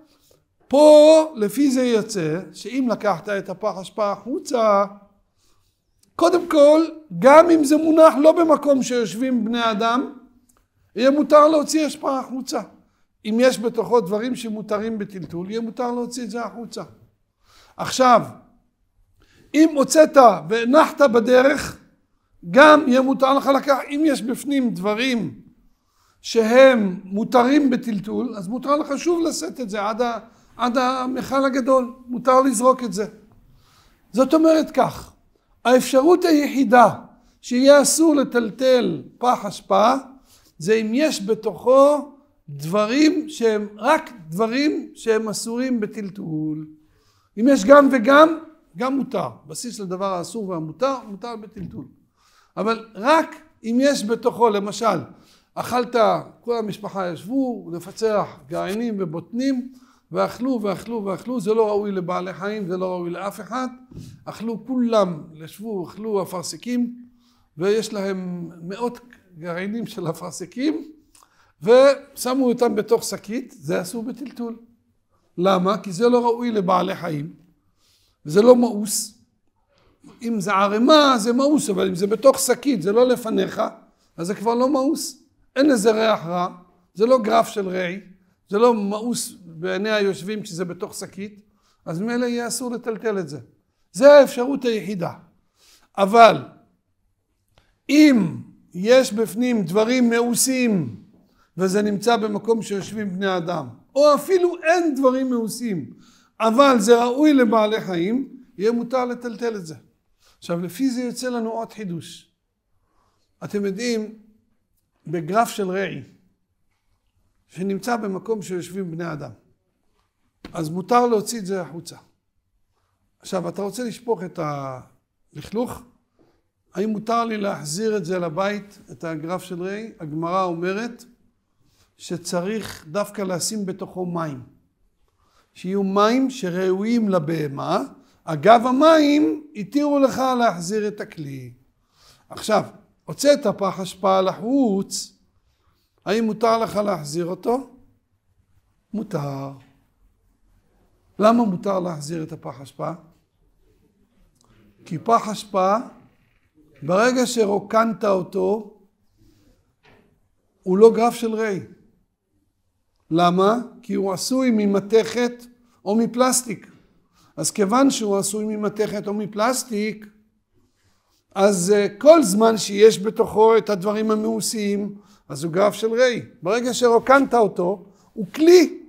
פה לפי זה יוצא, שאם לקחת את הפח אשפה החוצה, קודם כל, גם אם זה מונח לא במקום שיושבים בני אדם, יהיה מותר להוציא אשפה החוצה. אם יש בתוכו דברים שמותרים בטלטול, יהיה מותר להוציא את זה החוצה. עכשיו, אם הוצאת והנחת בדרך, גם יהיה מותר לך לקחת, אם יש בפנים דברים שהם מותרים בטלטול, אז מותר לך שוב לשאת את זה עד, ה, עד המכל הגדול, מותר לזרוק את זה. זאת אומרת כך, האפשרות היחידה שיהיה אסור לטלטל פח אשפה, זה אם יש בתוכו דברים שהם רק דברים שהם אסורים בטלטול. אם יש גם וגם, גם מותר. בסיס לדבר האסור והמותר, מותר בטלטול. אבל רק אם יש בתוכו, למשל, אכלת, כל המשפחה ישבו לפצח גרעינים ובוטנים, ואכלו ואכלו ואכלו, זה לא ראוי לבעלי חיים, זה לא ראוי לאף אחד. אכלו כולם, ישבו, אכלו אפרסקים, ויש להם מאות גרעינים של אפרסקים, ושמו אותם בתוך שקית, זה אסור בטלטול. למה? כי זה לא ראוי לבעלי חיים, וזה לא מאוס. אם זה ערימה זה מאוס, אבל אם זה בתוך שקית, זה לא לפניך, אז זה כבר לא מאוס. אין לזה ריח רע, זה לא גרף של רעי, זה לא מאוס בעיני היושבים כשזה בתוך שקית, אז ממילא יהיה אסור לטלטל את זה. זה האפשרות היחידה. אבל אם יש בפנים דברים מאוסים, וזה נמצא במקום שיושבים בני אדם, או אפילו אין דברים מאוסים, אבל זה ראוי לבעלי חיים, יהיה מותר לטלטל את זה. עכשיו, לפי זה יוצא לנו עוד חידוש. אתם יודעים, בגרף של רעי, שנמצא במקום שיושבים בני אדם, אז מותר להוציא את זה החוצה. עכשיו, אתה רוצה לשפוך את הלכלוך? האם מותר לי להחזיר את זה לבית, את הגרף של רעי? הגמרא אומרת שצריך דווקא לשים בתוכו מים. שיהיו מים שראויים לבהמה, אגב המים התירו לך להחזיר את הכלי. עכשיו, הוצאת פח אשפה לחוץ, האם מותר לך להחזיר אותו? מותר. למה מותר להחזיר את הפח אשפה? כי פח אשפה, ברגע שרוקנת אותו, הוא לא גרף של ריי. למה? כי הוא עשוי ממתכת או מפלסטיק. אז כיוון שהוא עשוי ממתכת או מפלסטיק, אז כל זמן שיש בתוכו את הדברים המאוסיים, אז הוא גרף של ריי. ברגע שרוקנת אותו, הוא כלי.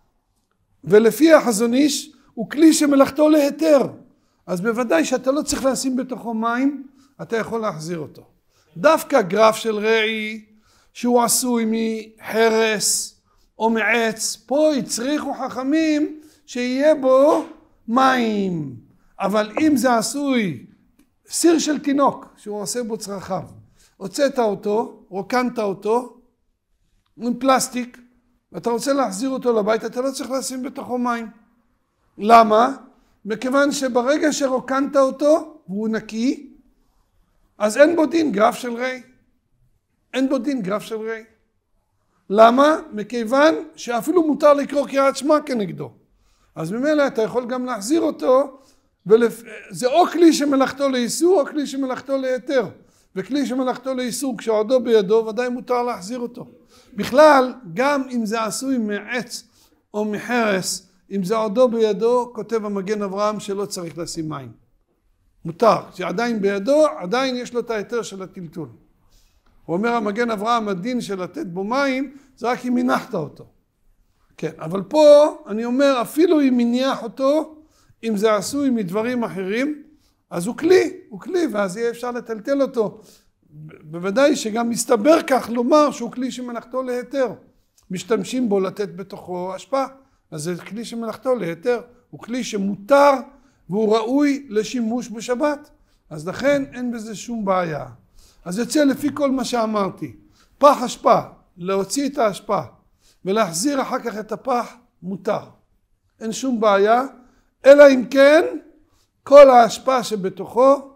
ולפי החזון איש, הוא כלי שמלאכתו להיתר. אז בוודאי שאתה לא צריך לשים בתוכו מים, אתה יכול להחזיר אותו. דווקא גרף של ריי, שהוא עשוי מחרס או מעץ, פה הצריכו חכמים שיהיה בו מים. אבל אם זה עשוי סיר של תינוק, שהוא עושה בו צרכיו, הוצאת אותו, רוקנת אותו, עם פלסטיק, ואתה רוצה להחזיר אותו לבית, אתה לא צריך לשים בתוכו מים. למה? מכיוון שברגע שרוקנת אותו, והוא נקי, אז אין בו דין גרף של ריי. אין בו דין גרף של ריי. למה? מכיוון שאפילו מותר לקרוא קריאת שמע כנגדו. אז ממילא אתה יכול גם להחזיר אותו, ולפ... זה או כלי שמלאכתו לאיסור, או כלי שמלאכתו להיתר. וכלי שמלאכתו לאיסור, כשעודו בידו, ודאי מותר להחזיר אותו. בכלל, גם אם זה עשוי מעץ או מחרס, אם זה עודו בידו, כותב המגן אברהם שלא צריך לשים מים. מותר. שעדיין בידו, עדיין יש לו את ההיתר של הטלטול. הוא אומר המגן אברהם, הדין של לתת בו מים, זה רק אם הנחת אותו. כן, אבל פה אני אומר, אפילו אם הניח אותו, אם זה עשוי מדברים אחרים, אז הוא כלי, הוא כלי, ואז יהיה אפשר לטלטל אותו. בוודאי שגם מסתבר כך לומר שהוא כלי שמלאכתו להיתר. משתמשים בו לתת בתוכו השפעה, אז זה כלי שמלאכתו להיתר. הוא כלי שמותר והוא ראוי לשימוש בשבת. אז לכן אין בזה שום בעיה. אז יוצא לפי כל מה שאמרתי. פח השפעה, להוציא את ההשפעה ולהחזיר אחר כך את הפח, מותר. אין שום בעיה, אלא אם כן כל ההשפעה שבתוכו,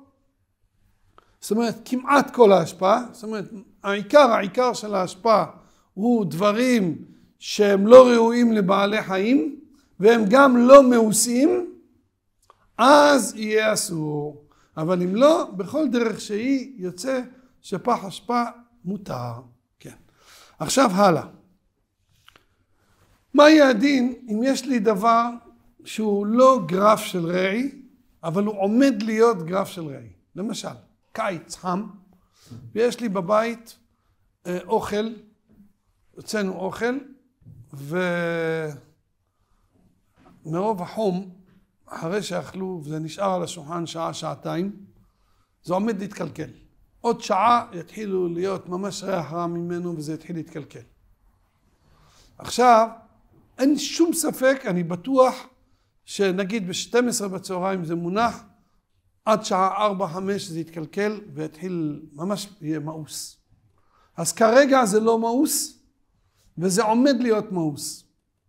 זאת אומרת כמעט כל ההשפעה, זאת אומרת העיקר, העיקר של ההשפעה הוא דברים שהם לא ראויים לבעלי חיים והם גם לא מאוסים, אז יהיה אסור. אבל אם לא, בכל דרך שהיא יוצא שפח השפעה מותר. כן. עכשיו הלאה. מה יהיה הדין אם יש לי דבר שהוא לא גרף של ריי, אבל הוא עומד להיות גרף של ריי? למשל, קיץ חם, ויש לי בבית אה, אוכל, יוצאנו אוכל, ומרוב החום, אחרי שאכלו וזה נשאר על השולחן שעה, שעתיים, זה עומד להתקלקל. עוד שעה יתחילו להיות ממש ריח רע ממנו וזה יתחיל להתקלקל. עכשיו, אין שום ספק, אני בטוח שנגיד ב-שתים עשרה בצהריים זה מונח, עד שעה ארבע חמש זה יתקלקל ויתחיל ממש יהיה מאוס. אז כרגע זה לא מאוס וזה עומד להיות מאוס.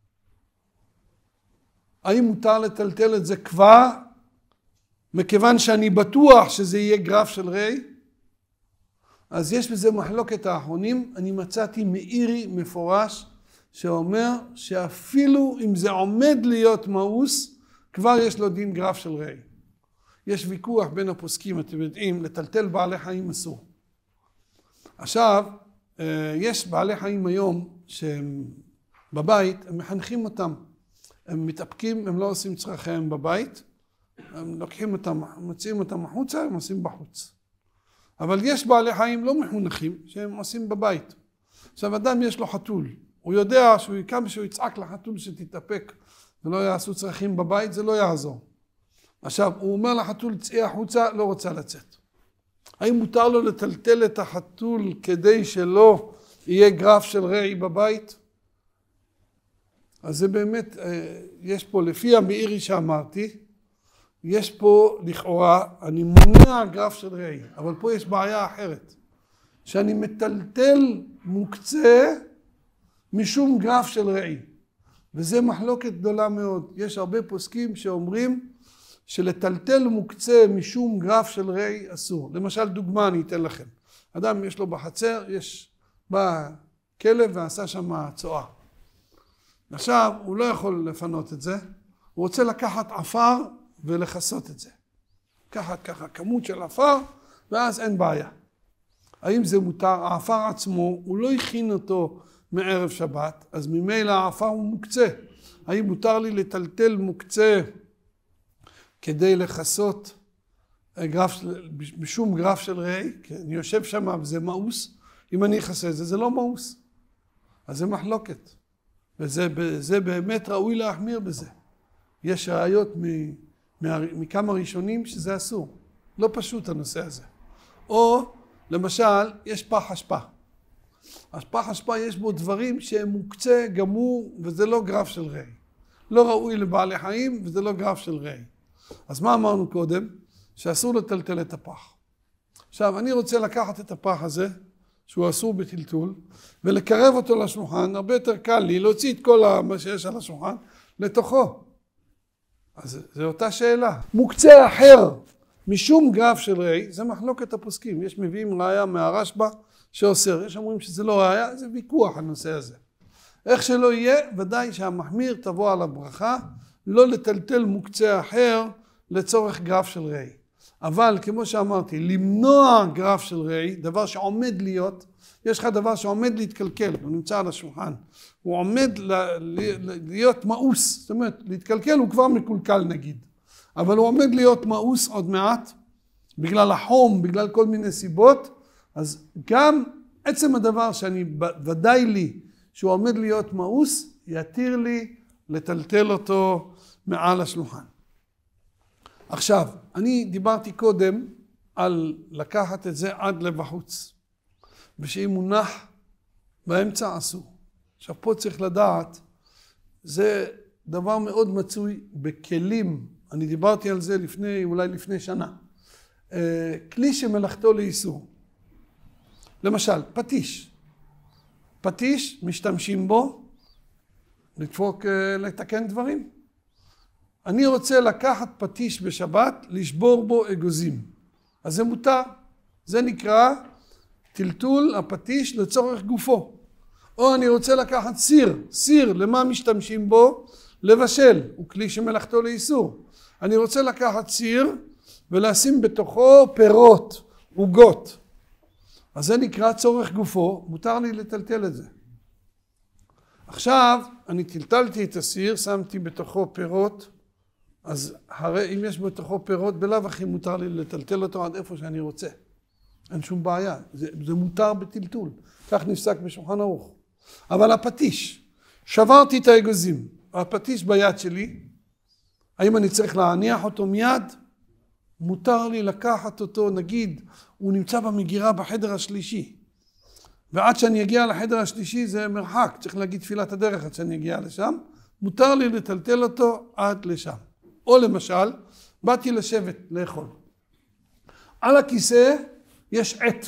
האם מותר לטלטל את זה כבר? מכיוון שאני בטוח שזה יהיה גרף של ריי, אז יש בזה מחלוקת האחרונים. אני מצאתי מאירי מפורש שאומר שאפילו אם זה עומד להיות מאוס, כבר יש לו דין גרף של ריי. יש ויכוח בין הפוסקים, אתם יודעים, לטלטל בעלי חיים אסור. עכשיו, יש בעלי חיים היום שהם בבית, הם מחנכים אותם. הם מתאפקים, הם לא עושים צרכיהם בבית, הם לוקחים אותם, מוציאים אותם החוצה, הם עושים בחוץ. אבל יש בעלי חיים לא מחונכים שהם עושים בבית. עכשיו אדם יש לו חתול, הוא יודע שהוא יקם שהוא יצעק לחתול שתתאפק ולא יעשו צרכים בבית, זה לא יעזור. עכשיו הוא אומר לחתול צאי החוצה, לא רוצה לצאת. האם מותר לו לטלטל את החתול כדי שלא יהיה גרף של ריי בבית? אז זה באמת, יש פה לפי המאירי שאמרתי, יש פה לכאורה, אני מונע גרף של ריי, אבל פה יש בעיה אחרת. שאני מטלטל מוקצה משום גרף של ריי. וזה מחלוקת גדולה מאוד. יש הרבה פוסקים שאומרים שלטלטל מוקצה משום גרף של ריי אסור. למשל דוגמה אני אתן לכם. אדם יש לו בחצר, יש בא כלב ועשה שם צואה. עכשיו הוא לא יכול לפנות את זה, הוא רוצה לקחת עפר ולחסות את זה. לקחת ככה כמות של עפר ואז אין בעיה. האם זה מותר? העפר עצמו, הוא לא הכין אותו מערב שבת, אז ממילא העפר הוא מוקצה. האם מותר לי לטלטל מוקצה כדי לחסות גרף, בשום גרף של ראי? כי אני יושב שם וזה מאוס, אם אני אחסה את זה, זה לא מאוס. אז זה מחלוקת. וזה זה באמת ראוי להחמיר בזה. יש ראיות מ, מכמה ראשונים שזה אסור. לא פשוט הנושא הזה. או למשל, יש פח אשפה. אז פח אשפה יש בו דברים שהם מוקצה, גמור, וזה לא גרף של ראי. לא ראוי לבעלי חיים, וזה לא גרף של ראי. אז מה אמרנו קודם? שאסור לטלטל את הפח. עכשיו, אני רוצה לקחת את הפח הזה, שהוא אסור בטלטול, ולקרב אותו לשולחן, הרבה יותר קל לי להוציא את כל מה שיש על השולחן לתוכו. אז זו אותה שאלה. מוקצה אחר משום גרף של ראי, זה מחלוקת הפוסקים. יש מביאים ראיה מהרשב"א שאוסר. יש אומרים שזה לא ראיה, זה ויכוח הנושא הזה. איך שלא יהיה, ודאי שהמחמיר תבוא על הברכה, לא לטלטל מוקצה אחר לצורך גרף של ראי. אבל כמו שאמרתי, למנוע גרף של ראי, דבר שעומד להיות, יש לך דבר שעומד להתקלקל, הוא נמצא על השולחן, הוא עומד להיות מאוס, זאת אומרת, להתקלקל הוא כבר מקולקל נגיד, אבל הוא עומד להיות מאוס עוד מעט, בגלל החום, בגלל כל מיני סיבות, אז גם עצם הדבר שאני ודאי לי שהוא עומד להיות מאוס, יתיר לי לטלטל אותו מעל השולחן. עכשיו, אני דיברתי קודם על לקחת את זה עד לבחוץ, ושאם מונח באמצע אסור. עכשיו פה צריך לדעת, זה דבר מאוד מצוי בכלים, אני דיברתי על זה לפני, אולי לפני שנה. כלי שמלאכתו לאיסור. למשל, פטיש. פטיש משתמשים בו לדפוק, לתקן דברים. אני רוצה לקחת פטיש בשבת, לשבור בו אגוזים. אז זה מותר. זה נקרא טלטול הפטיש לצורך גופו. או אני רוצה לקחת סיר. סיר, למה משתמשים בו? לבשל. הוא כלי שמלאכתו לאיסור. אני רוצה לקחת סיר ולשים בתוכו פירות, עוגות. אז זה נקרא צורך גופו. מותר לי לטלטל את זה. עכשיו, אני טלטלתי את הסיר, שמתי בתוכו פירות, אז הרי אם יש בתוכו פירות, בלאו הכי מותר לי לטלטל אותו עד איפה שאני רוצה. אין שום בעיה, זה, זה מותר בטלטול. כך נפסק בשולחן ערוך. אבל הפטיש, שברתי את האגוזים, הפטיש ביד שלי, האם אני צריך להניח אותו מיד? מותר לי לקחת אותו, נגיד, הוא נמצא במגירה בחדר השלישי. ועד שאני אגיע לחדר השלישי זה מרחק, צריך להגיד תפילת הדרך עד שאני אגיע לשם, מותר לי לטלטל אותו עד לשם. או למשל, באתי לשבת, לאכול. על הכיסא יש עט.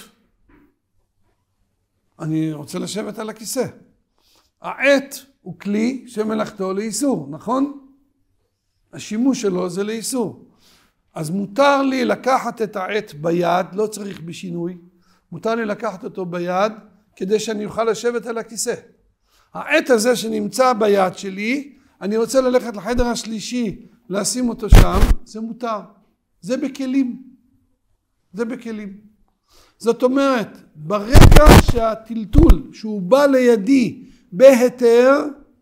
אני רוצה לשבת על הכיסא. העט הוא כלי שמלאכתו לאיסור, נכון? השימוש שלו זה לאיסור. אז מותר לי לקחת את העט ביד, לא צריך בשינוי, מותר לי לקחת אותו ביד כדי שאני אוכל לשבת על הכיסא. העט הזה שנמצא ביד שלי, אני רוצה ללכת לחדר השלישי, לשים אותו שם, זה מותר. זה בכלים. זה בכלים. זאת אומרת, ברגע שהטלטול שהוא בא לידי בהיתר,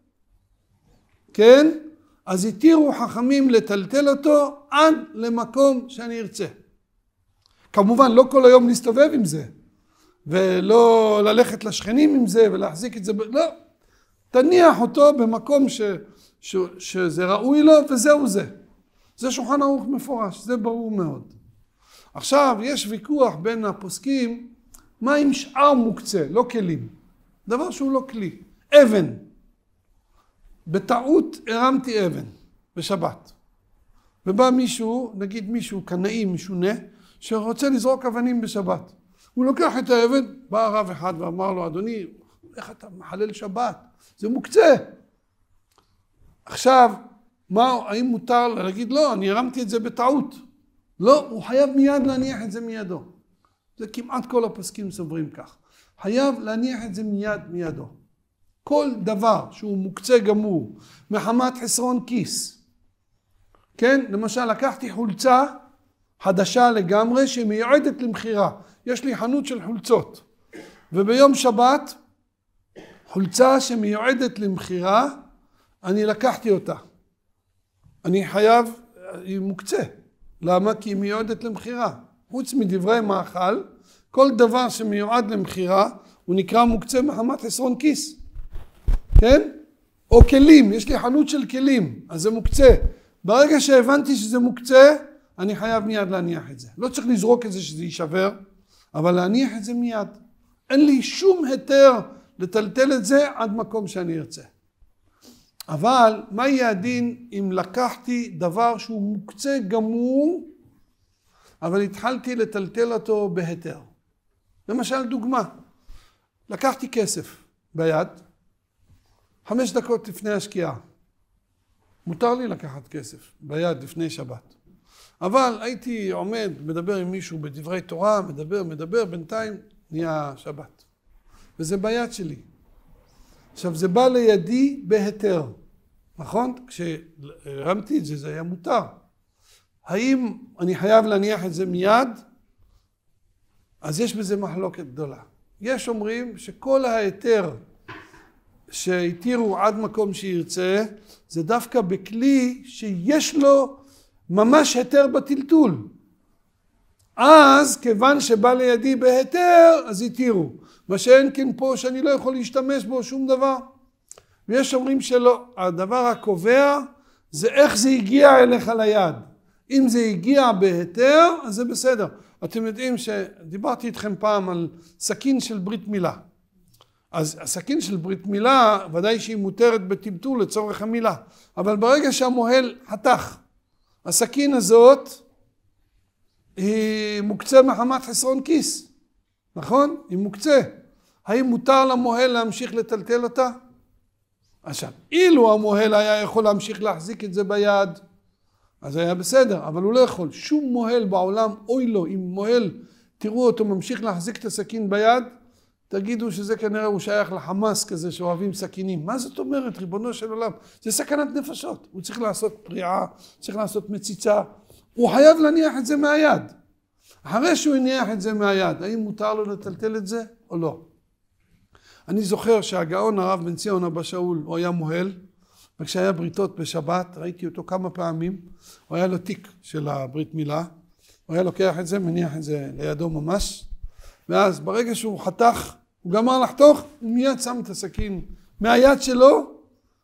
כן? אז התירו חכמים לטלטל אותו עד למקום שאני ארצה. כמובן, לא כל היום להסתובב עם זה, ולא ללכת לשכנים עם זה ולהחזיק את זה, לא. תניח אותו במקום ש, ש, שזה ראוי לו וזהו זה. זה שולחן ערוך מפורש, זה ברור מאוד. עכשיו, יש ויכוח בין הפוסקים, מה עם שאר מוקצה, לא כלים. דבר שהוא לא כלי. אבן. בטעות הרמתי אבן בשבת. ובא מישהו, נגיד מישהו קנאי משונה, שרוצה לזרוק אבנים בשבת. הוא לוקח את האבן, בא הרב אחד ואמר לו, אדוני, איך אתה מחלל שבת? זה מוקצה. עכשיו, מה, האם מותר להגיד, לא, אני הרמתי את זה בטעות. לא, הוא חייב מיד להניח את זה מידו. זה כמעט כל הפוסקים סוברים כך. חייב להניח את זה מיד מידו. כל דבר שהוא מוקצה גמור, מחמת חסרון כיס. כן, למשל לקחתי חולצה חדשה לגמרי שמיועדת למחירה. יש לי חנות של חולצות, וביום שבת חולצה שמיועדת למכירה, אני לקחתי אותה. אני חייב, היא מוקצה. למה? כי היא מיועדת למכירה. חוץ מדברי מאכל, כל דבר שמיועד למכירה, הוא נקרא מוקצה מחמת חסרון כיס. כן? או כלים, יש לי חנות של כלים, אז זה מוקצה. ברגע שהבנתי שזה מוקצה, אני חייב מיד להניח את זה. לא צריך לזרוק את זה שזה יישבר, אבל להניח את זה מיד. אין לי שום היתר לטלטל את זה עד מקום שאני ארצה. אבל מה יהיה הדין אם לקחתי דבר שהוא מוקצה גמור, אבל התחלתי לטלטל אותו בהיתר? למשל דוגמה, לקחתי כסף ביד, חמש דקות לפני השקיעה. מותר לי לקחת כסף ביד לפני שבת. אבל הייתי עומד, מדבר עם מישהו בדברי תורה, מדבר, מדבר, בינתיים נהיה שבת. וזה ביד שלי. עכשיו זה בא לידי בהיתר, נכון? כשהרמתי את זה, זה היה מותר. האם אני חייב להניח את זה מיד? אז יש בזה מחלוקת גדולה. יש אומרים שכל ההיתר שהתירו עד מקום שירצה, זה דווקא בכלי שיש לו ממש היתר בטלטול. אז כיוון שבא לידי בהיתר, אז התירו. מה שאין כן פה שאני לא יכול להשתמש בו שום דבר. ויש אומרים שלא. הדבר הקובע זה איך זה הגיע אליך ליד. אם זה הגיע בהיתר, אז זה בסדר. אתם יודעים שדיברתי איתכם פעם על סכין של ברית מילה. אז הסכין של ברית מילה, ודאי שהיא מותרת בטלטול לצורך המילה. אבל ברגע שהמוהל חתך, הסכין הזאת היא מוקצה מחמת חסרון כיס. נכון? היא מוקצה. האם מותר למוהל להמשיך לטלטל אותה? עכשיו, אילו המוהל היה יכול להמשיך להחזיק את זה ביד, אז היה בסדר, אבל הוא לא יכול. שום מוהל בעולם, אוי לו, אם מוהל, תראו אותו ממשיך להחזיק את הסכין ביד, תגידו שזה כנראה הוא שייך לחמאס כזה שאוהבים סכינים. מה זאת אומרת, ריבונו של עולם? זה סכנת נפשות. הוא צריך לעשות פריעה, צריך לעשות מציצה. הוא חייב להניח את זה מהיד. אחרי שהוא הניח את זה מהיד, האם מותר לו לטלטל את זה או לא? אני זוכר שהגאון הרב בן ציון אבא שאול, הוא היה מוהל, וכשהיה בריתות בשבת, ראיתי אותו כמה פעמים, הוא היה לו תיק של הברית מילה, הוא היה לוקח את זה, מניח את זה לידו ממש, ואז ברגע שהוא חתך, הוא גמר לחתוך, הוא מיד שם את הסכין מהיד שלו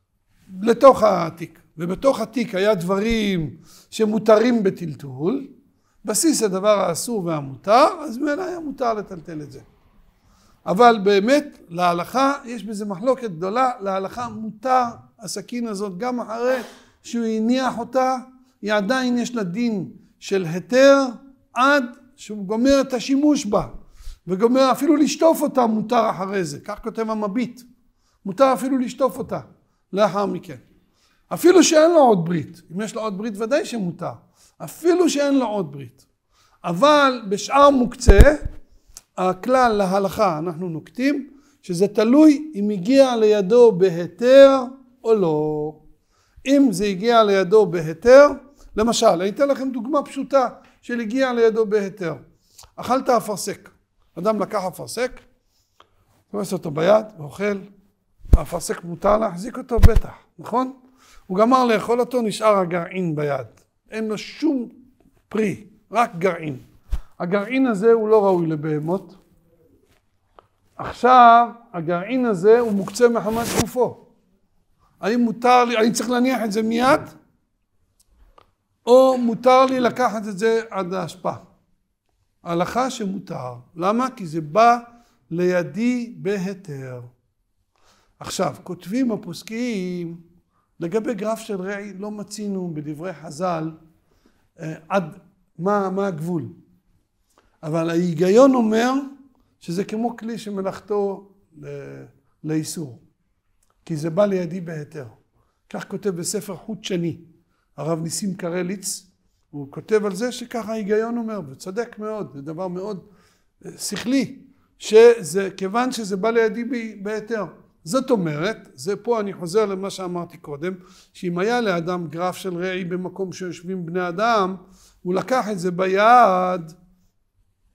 לתוך התיק. ובתוך התיק היה דברים שמותרים בטלטול, בסיס הדבר האסור והמותר, אז ממילא היה מותר לטלטל את זה. אבל באמת להלכה יש בזה מחלוקת גדולה, להלכה מותר הסכין הזאת גם אחרי שהוא הניח אותה, היא עדיין יש לה דין של היתר עד שהוא גומר את השימוש בה, וגומר אפילו לשטוף אותה מותר אחרי זה, כך כותב המביט, מותר אפילו לשטוף אותה לאחר מכן. אפילו שאין לו עוד ברית, אם יש לו עוד ברית ודאי שמותר, אפילו שאין לו עוד ברית. אבל בשאר מוקצה, הכלל להלכה אנחנו נוקטים, שזה תלוי אם הגיע לידו בהיתר או לא. אם זה הגיע לידו בהיתר, למשל, אני אתן לכם דוגמה פשוטה של הגיע לידו בהיתר. אכלת אפרסק, אדם לקח אפרסק, תופס אותו ביד ואוכל, האפרסק מותר להחזיק אותו בטח, נכון? הוא גמר לאכול אותו, נשאר הגרעין ביד. אין לו שום פרי, רק גרעין. הגרעין הזה הוא לא ראוי לבהמות. עכשיו, הגרעין הזה הוא מוקצה מחמת גופו. האם מותר לי, אני צריך להניח את זה מיד? או מותר לי לקחת את זה עד ההשפעה? ההלכה שמותר. למה? כי זה בא לידי בהיתר. עכשיו, כותבים הפוסקים, לגבי גרף של רעי לא מצינו בדברי חז"ל עד מה, מה הגבול. אבל ההיגיון אומר שזה כמו כלי שמלאכתו לאיסור. כי זה בא לידי בהיתר. כך כותב בספר חוט שני. הרב ניסים קרליץ, הוא כותב על זה שככה ההיגיון אומר, וצדק מאוד, זה דבר מאוד שכלי, שזה כיוון שזה בא לידי בהיתר. זאת אומרת, זה פה אני חוזר למה שאמרתי קודם, שאם היה לאדם גרף של רעי במקום שיושבים בני אדם, הוא לקח את זה ביד,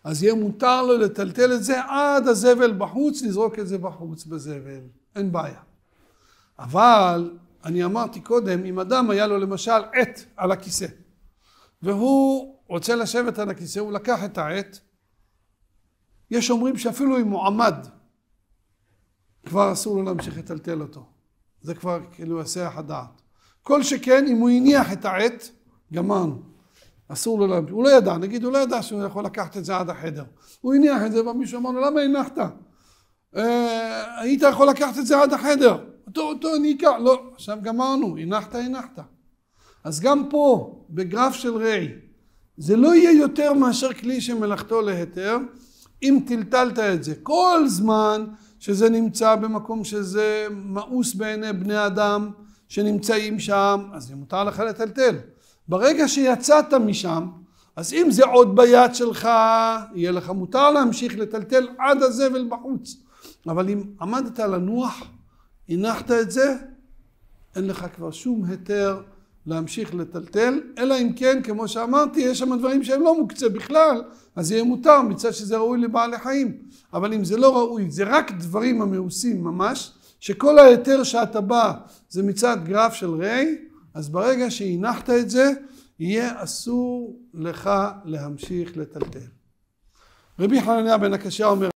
אז יהיה מותר לו לטלטל את זה עד הזבל בחוץ, לזרוק את זה בחוץ בזבל, אין בעיה. אבל אני אמרתי קודם, אם אדם היה לו למשל עט על הכיסא, והוא רוצה לשבת על הכיסא, הוא לקח את העט, יש אומרים שאפילו אם הוא עמד, כבר אסור לו להמשיך לטלטל אותו. זה כבר כאילו עשה הדעת. כל שכן, אם הוא הניח את העט, גמרנו. אסור לו להמשיך. הוא לא ידע, נגיד, הוא לא ידע שהוא יכול לקחת את זה עד החדר. הוא הניח את זה, ומישהו אמר לו, למה הנחת? אה, היית יכול לקחת את זה עד החדר. אותו, אותו ניקה. לא, עכשיו גמרנו, הנחת, הנחת. אז גם פה, בגרף של ראי, זה לא יהיה יותר מאשר כלי שמלאכתו להיתר, אם טלטלת את זה. כל זמן שזה נמצא במקום שזה מאוס בעיני בני אדם שנמצאים שם, אז מותר לך לטלטל. ברגע שיצאת משם, אז אם זה עוד ביד שלך, יהיה לך מותר להמשיך לטלטל עד הזבל בחוץ. אבל אם עמדת לנוח, הנחת את זה, אין לך כבר שום היתר להמשיך לטלטל, אלא אם כן, כמו שאמרתי, יש שם דברים שהם לא מוקצה בכלל, אז יהיה מותר מצד שזה ראוי לבעלי חיים. אבל אם זה לא ראוי, זה רק דברים המאוסים ממש, שכל היתר שאתה בא זה מצד גרף של ראי, אז ברגע שהנחת את זה, יהיה אסור לך להמשיך לטלטל. רבי חנניה בן הקשיא אומר,